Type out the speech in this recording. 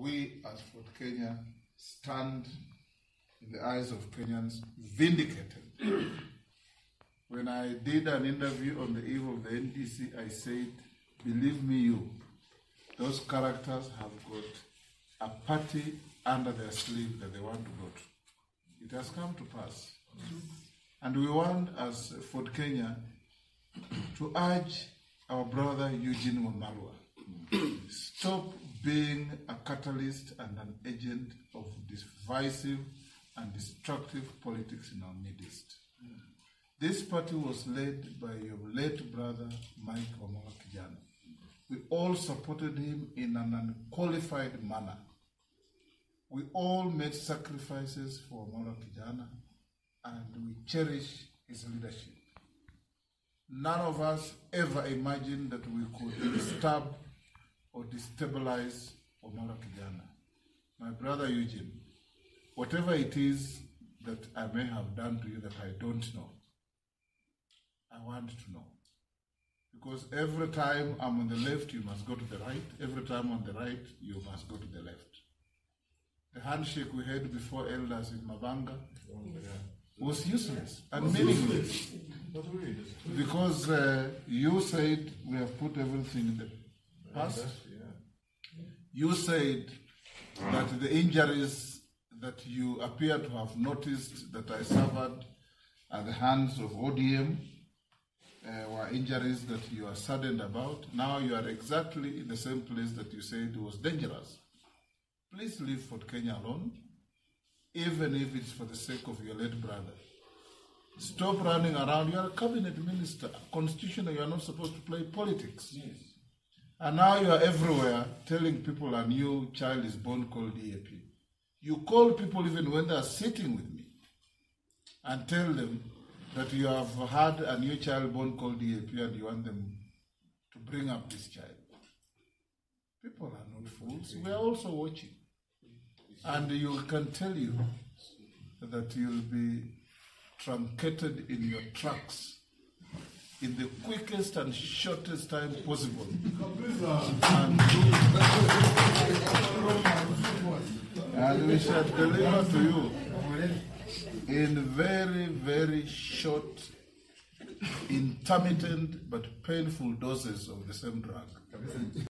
we as Ford Kenya stand in the eyes of Kenyans vindicated. When I did an interview on the eve of the NDC, I said, believe me those characters have got a party under their sleeve that they want to go to. It has come to pass. And we want, as Ford Kenya, to urge our brother Eugene Wamalwa, stop being a catalyst and an agent of divisive and destructive politics in our midst. This party was led by your late brother, Mike Wamala Kijana. We all supported him in an unqualified manner. We all made sacrifices for Wamala Kijana, and we cherish his leadership. None of us ever imagined that we could disturb or destabilize Wamala Kijana. My brother Eugene, whatever it is that I may have done to you that I don't know, I want to know. Because every time I'm on the left, you must go to the right. Every time on the right, you must go to the left. The handshake we had before elders in Mabanga was useless and meaningless. Because you said we have put everything in the past. You said that the injuries that you appear to have noticed that I suffered at the hands of ODM were injuries that you are saddened about. Now you are exactly in the same place that you said was dangerous. Please leave Ford Kenya alone, even if it's for the sake of your late brother. Stop running around. You are a cabinet minister. Constitutionally, you are not supposed to play politics. Yes. And now you are everywhere telling people a new child is born called DAP. You call people even when they are sitting with me and tell them that you have had a new child born called DAP and you want them to bring up this child. People are not fools. We are also watching. And you can tell you that you'll be truncated in your tracks in the quickest and shortest time possible. And we shall deliver to you in very, very short, intermittent, but painful doses of the same drug.